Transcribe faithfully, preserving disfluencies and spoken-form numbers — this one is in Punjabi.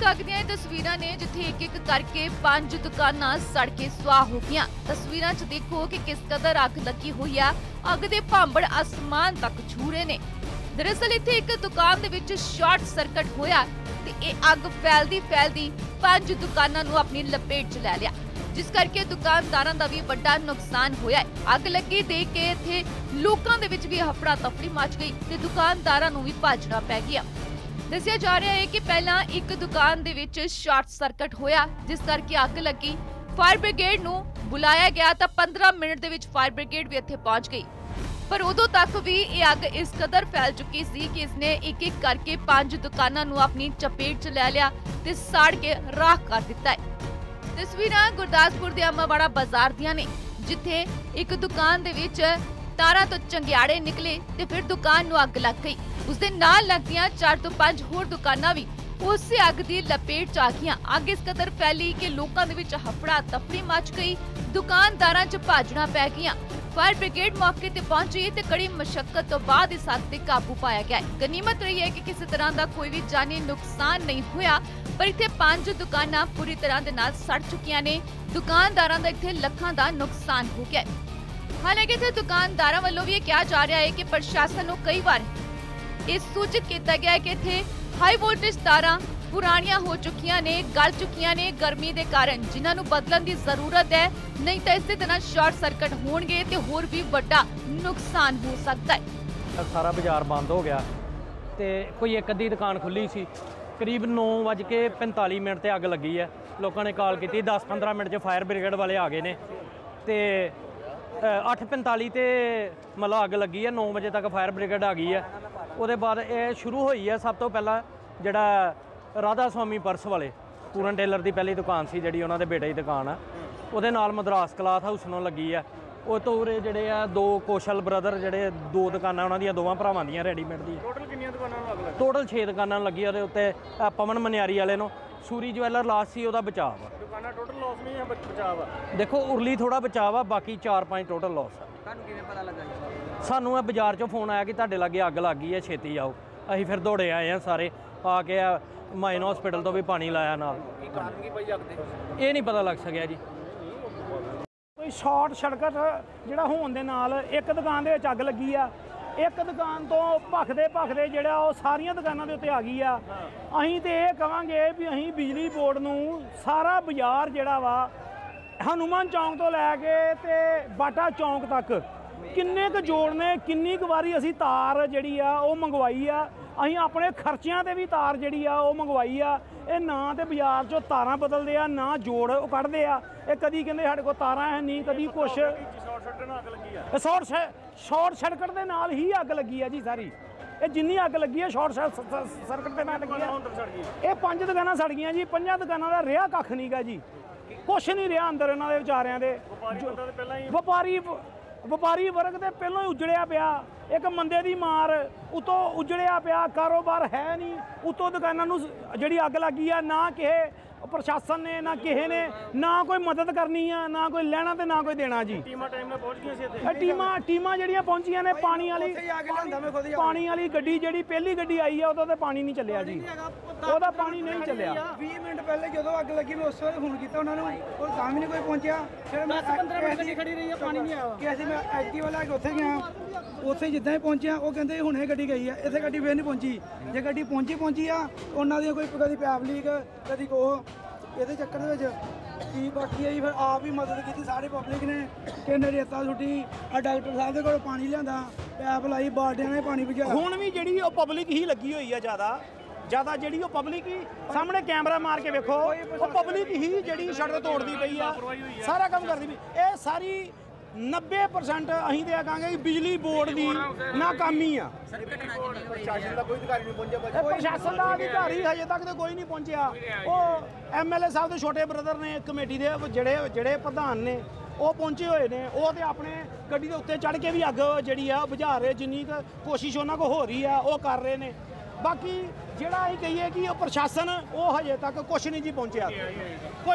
तक दी तस्वीरां ने जिथे एक एक करके पांच दुकानां सड़ के सुआह हो गईयां। तस्वीरां च देखो कि किस कदर अग लगी हुई है। अग दे भांबड़ आसमान तक छू रहे ने। दरअसल इत्थे एक दुकान दे विच शॉर्ट सर्किट होया ते इह अग फैलदी फैलदी पांच दुकानां नूं अपनी लपेट च लै लिया, जिस करके दुकानदारां दा भी वड्डा नुकसान होया है। अग लगी देख के इत्थे लोकां दे विच भी हफड़ा तफड़ी मच गई ते दुकानदारां नूं भी भजना पै गया। दस्सिया जा रहा है कि पहला एक दुकान दे विच शॉर्ट सर्किट होया, जिस करके अग लगी। फायर ब्रिगेड नूं बुलाया गया तो पंद्रह मिनट दे विच फायर ब्रिगेड भी इत्थे पहुंच गई, पर उदों तक भी ये अग इस कदर फैल चुकी सी कि इसने एक एक करके पांच दुकानां नूं अपनी चपेट च लै लिया ते साड़ के राख कर दिता है। तस्वीरां गुरदासपुर दे अम्मावाड़ा बाजार दियां ने, जिथे एक दुकान दे विच तारा तो चंगियाड़े निकले ते फिर दुकान नूं अग लग गई। उसदे नाल लगदियां चार तो पांच होर दुकानां भी उस अग दी लपेट च आ गईयां। अग इस कदर फैली कि लोकां दे विच हफड़ा तफड़ी मच गई, दुकानदारां च भाजना पै गईयां। फायर ब्रिगेड मौके ते पहुंची ते कड़ी मशक्कत तो बाद इस अग ते काबू पाया गया। गनीमत रही है कि किसी तरह का कोई भी जानी नुकसान नहीं होया, पर इत्थे पांच दुकानां पूरी तरह दे नाल सड़ चुकियां ने। दुकानदारां दा इत्थे लखां दा नुकसान हो गया। हालांकि इत्थे दुकानदारां वल्लों भी कहा जा रहा है कि प्रशासन नूं कई बार ये सूचित किया गया है कि इत्थे हाई वोल्टेज तारां पुरानियां हो चुकियां ने, गल चुकियां ने गर्मी के कारण, जिन्हां नूं बदलण दी जरूरत है, नहीं तो इस तरह शॉर्ट सर्किट होणगे ते होर भी वड्डा नुकसान हो सकता है। सारा बाजार बंद हो गया ते कोई एक अद्धी दुकान खुली सी। करीब नौ बज के पैंताली मिनट ते अग लगी है। लोगों ने कॉल की, दस पंद्रह मिनट च फायर ब्रिगेड वाले आ गए ने ते अठ पैंताली ते मतलब अग लगी है। नौ बजे तक फायर ब्रिगेड आ गई है। उसके बाद ये शुरू हुई है। सब तो पहला जड़ा राधा स्वामी पर्स वाले पूरन टेलर की पहली दुकान सी, जी उन्होंने बेटे की दुकान है, वो नाल मद्रास क्लाथ हाउस नूं लगी है। वो तो उरे जड़े आ दो कौशल ब्रदर जड़े दो दुकाना उन्होंने दोवां भरावां दियां रेडीमेड दी। टोटल कितनी दुकानां? टोटल छे दुकानां लगी। और उत्ते पवन मनियारी वाले नूं सूरी ज्वैलर लास्ट सी, ਉਹਦਾ बचाव है। दुकाना टोटल लॉस नहीं है, बचाव है। देखो उरली थोड़ा बचाव है, बाकी चार पाँच टोटल लॉस है। ਤੁਹਾਨੂੰ ਕਿਵੇਂ ਪਤਾ ਲੱਗਾ? ਸਾਨੂੰ ਇਹ ਬਾਜ਼ਾਰ ਚੋਂ ਫੋਨ ਆਇਆ ਕਿ ਤੁਹਾਡੇ ਲਾਗੇ ਅੱਗ ਲੱਗ ਗਈ ਹੈ, ਛੇਤੀ ਆਓ। ਅਸੀਂ ਫਿਰ ਦੌੜੇ ਆਏ ਆ ਸਾਰੇ, ਆ ਕੇ ਮਾਈਨ ਹਸਪੀਟਲ ਤੋਂ ਵੀ ਪਾਣੀ ਲਾਇਆ ਨਾਲ। ਕੀ ਕਾਰਨ ਕੀ ਪਈ ਅੱਗ ਦੇ? ਇਹ ਨਹੀਂ ਪਤਾ ਲੱਗ ਸਕਿਆ ਜੀ। ਕੋਈ ਸ਼ਾਰਟ ਸਰਕਟ ਜਿਹੜਾ ਹੋਣ ਦੇ ਨਾਲ ਇੱਕ ਦੁਕਾਨ ਦੇ ਵਿੱਚ ਅੱਗ ਲੱਗੀ ਆ। ਇੱਕ ਦੁਕਾਨ ਤੋਂ ਭਖਦੇ ਭਖਦੇ ਜਿਹੜਾ ਉਹ ਸਾਰੀਆਂ ਦੁਕਾਨਾਂ ਦੇ ਉੱਤੇ ਆ ਗਈ ਆ। ਅਸੀਂ ਤੇ ਇਹ ਕਵਾਂਗੇ ਵੀ ਅਸੀਂ ਬਿਜਲੀ ਬੋਰਡ ਨੂੰ ਸਾਰਾ ਬਾਜ਼ਾਰ ਜਿਹੜਾ ਵਾ ਹਨੂਮਾਨ ਚੌਂਕ ਤੋਂ ਲੈ ਕੇ ਤੇ ਬਾਟਾ ਚੌਂਕ ਤੱਕ ਕਿੰਨੇ ਕੁ ਜੋੜ ਨੇ, ਕਿੰਨੀ ਕੁ ਵਾਰੀ ਅਸੀਂ ਤਾਰ ਜਿਹੜੀ ਆ ਉਹ ਮੰਗਵਾਈ ਆ। ਅਸੀਂ ਆਪਣੇ ਖਰਚਿਆਂ ਤੇ ਵੀ ਤਾਰ ਜਿਹੜੀ ਆ ਉਹ ਮੰਗਵਾਈ ਆ। ਇਹ ਨਾ ਤੇ ਬਾਜ਼ਾਰ 'ਚੋਂ ਤਾਰਾਂ ਬਦਲਦੇ ਆ, ਨਾ ਜੋੜ ਉਹ ਕੱਢਦੇ ਆ। ਇਹ ਕਦੀ ਕਹਿੰਦੇ ਸਾਡੇ ਕੋਲ ਤਾਰਾਂ ਹੈ ਨਹੀਂ, ਕਦੀ ਕੁਛ। ਸ਼ਾਰਟ ਸ਼ਾਰਟ ਸਰਕਟ ਦੇ ਨਾਲ ਹੀ ਅੱਗ ਲੱਗੀ ਆ ਜੀ ਸਾਰੀ। ਇਹ ਜਿੰਨੀ ਅੱਗ ਲੱਗੀ ਹੈ ਸ਼ਾਰਟ ਸਰਕਟ ਦੇ ਨਾਲ ਲੱਗੀ ਆ। ਇਹ ਪੰਜ ਦੁਕਾਨਾਂ ਸੜ ਗਈਆਂ ਜੀ। ਪੰਜਾਂ ਦੁਕਾਨਾਂ ਦਾ ਰਿਹਾ ਕੱਖ ਨਹੀਂ ਗਾ ਜੀ, ਕੁਛ ਨਹੀਂ ਰਿਹਾ ਅੰਦਰ ਇਹਨਾਂ ਦੇ ਵਿਚਾਰਿਆਂ ਦੇ। ਵਪਾਰੀ ਵਪਾਰੀ ਵਰਗ ਦੇ ਪਹਿਲਾਂ ਹੀ ਉਜੜਿਆ ਪਿਆ। ਇੱਕ ਮੰਦੇ ਦੀ ਮਾਰ ਉਤੋਂ ਉਜੜਿਆ ਪਿਆ, ਕਾਰੋਬਾਰ ਹੈ ਨਹੀਂ। ਉਤੋਂ ਦੁਕਾਨਾਂ ਨੂੰ ਜਿਹੜੀ ਅੱਗ ਲੱਗੀ ਆ, ਨਾ ਕਿਸੇ ਪ੍ਰਸ਼ਾਸਨ ਨੇ ਨਾ ਕਿਸੇ ਨੇ ਨਾ ਕੋਈ ਮਦਦ ਕਰਨੀ ਆ, ਨਾ ਕੋਈ ਲੈਣਾ ਤੇ ਨਾ ਕੋਈ ਦੇਣਾ ਜੀ। ਟੀਮਾਂ ਟਾਈਮ ਨਾਲ ਪਹੁੰਚ ਗਈਆਂ ਸੀ ਇੱਥੇ। ਇਹ ਟੀਮਾਂ ਟੀਮਾਂ ਜਿਹੜੀਆਂ ਪਹੁੰਚੀਆਂ ਨੇ, ਪਾਣੀ ਵਾਲੀ ਪਾਣੀ ਵਾਲੀ ਗੱਡੀ ਜਿਹੜੀ ਪਹਿਲੀ ਗੱਡੀ ਆਈ ਆ, ਉਦੋਂ ਤੇ ਪਾਣੀ ਨਹੀਂ ਚੱਲਿਆ ਜੀ। ਉਹਦਾ ਪਾਣੀ ਨਹੀਂ ਚੱਲਿਆ। ਵੀਹ ਮਿੰਟ ਪਹਿਲੇ ਜਦੋਂ ਅੱਗ ਲੱਗੀ ਮੈਂ ਉਸ ਵੇਲੇ ਫੋਨ ਕੀਤਾ ਉਹਨਾਂ ਨੂੰ, ਉਹ ਤਾਂ ਵੀ ਨਹੀਂ ਕੋਈ ਪਹੁੰਚਿਆ। ਫਿਰ ਮੈਂ ਪੰਦਰਾਂ ਮਿੰਟ ਗੱਡੀ ਖੜੀ ਰਹੀ ਆ, ਪਾਣੀ ਨਹੀਂ ਆਇਆ ਕਿ ਅਸੀਂ ਮੈਂ ਐਕਟਿਵਾ ਲੈ ਕੇ ਉੱਥੇ ਗਿਆ। ਉੱਥੇ ਜਿੱਦਾਂ ਹੀ ਪਹੁੰਚਿਆ ਉਹ ਕਹਿੰਦੇ ਹੁਣੇ ਗੱਡੀ ਗਈ ਆ, ਇੱਥੇ ਗੱਡੀ ਫੇਰ ਨਹੀਂ ਪਹੁੰਚੀ। ਜੇ ਗੱਡੀ ਪਹੁੰਚੀ ਪਹੁੰਚੀ ਆ ਉਹਨਾਂ ਦੀਆਂ ਕੋਈ ਕਦੀ ਪੈਪ ਲੀਕ ਕਦੀ ਕੋਹ, ਇਹਦੇ ਚੱਕਰ ਦੇ ਵਿੱਚ ਕੀ ਬਾਕੀ ਆਈ। ਫਿਰ ਆਪ ਹੀ ਮਦਦ ਕੀਤੀ ਸਾਰੇ ਪਬਲਿਕ ਨੇ। ਕਿੰਨੇ ਰੇਤਾ ਸੁੱਟੀ, ਆ ਡਾਕਟਰ ਸਾਹਿਬ ਦੇ ਕੋਲ ਪਾਣੀ ਲਿਆਂਦਾ, ਪੈਪ ਲਾਈ, ਬਾਲਟਿਆਂ ਨੇ ਪਾਣੀ ਭਜਾਇਆ। ਹੁਣ ਵੀ ਜਿਹੜੀ ਉਹ ਪਬਲਿਕ ਹੀ ਲੱਗੀ ਹੋਈ ਆ ਜ਼ਿਆਦਾ ਜ਼ਿਆਦਾ ਜਿਹੜੀ ਉਹ ਪਬਲਿਕ ਹੀ ਸਾਹਮਣੇ ਕੈਮਰਾ ਮਾਰ ਕੇ ਵੇਖੋ, ਉਹ ਪਬਲਿਕ ਹੀ ਜਿਹੜੀ ਸੜਕ ਤੋੜਦੀ ਪਈ ਆ, ਸਾਰਾ ਕੰਮ ਕਰਦੀ ਪਈ। ਇਹ ਸਾਰੀ ਨੱਬੇ ਪਰਸੈਂਟ ਅਸੀਂ ਤੇ ਕਹਾਂਗੇ ਕਿ ਬਿਜਲੀ ਬੋਰਡ ਦੀ ਨਾਕਾਮੀ ਆ। ਪ੍ਰਸ਼ਾਸਨ ਦਾ ਕੋਈ ਅਧਿਕਾਰੀ ਨਹੀਂ ਪਹੁੰਚਿਆ। ਪ੍ਰਸ਼ਾਸਨ ਦਾ ਅਧਿਕਾਰੀ ਹਜੇ ਤੱਕ ਤੇ ਕੋਈ ਨਹੀਂ ਪਹੁੰਚਿਆ। ਉਹ ਐਮ ਐਲ ਏ ਸਾਹਿਬ ਦੇ ਛੋਟੇ ਬ੍ਰਦਰ ਨੇ, ਕਮੇਟੀ ਦੇ ਜਿਹੜੇ ਜਿਹੜੇ ਪ੍ਰਧਾਨ ਨੇ, ਉਹ ਪਹੁੰਚੇ ਹੋਏ ਨੇ। ਉਹ ਤੇ ਆਪਣੇ ਗੱਡੀ ਦੇ ਉੱਤੇ ਚੜ੍ਹ ਕੇ ਵੀ ਅੱਗ ਜਿਹੜੀ ਆ ਬੁਝਾ ਰਹੇ। ਜਿੰਨੀ ਕੁ ਕੋਸ਼ਿਸ਼ ਉਹਨਾਂ ਕੋਲ ਹੋ ਰਹੀ ਆ ਉਹ ਕਰ ਰਹੇ ਨੇ। ਬਾਕੀ ਜਿਹੜਾ ਅਸੀਂ ਕਹੀਏ ਕਿ ਉਹ ਪ੍ਰਸ਼ਾਸਨ ਉਹ ਹਜੇ ਤੱਕ ਕੁਛ ਨਹੀਂ ਜੀ ਪਹੁੰਚਿਆ।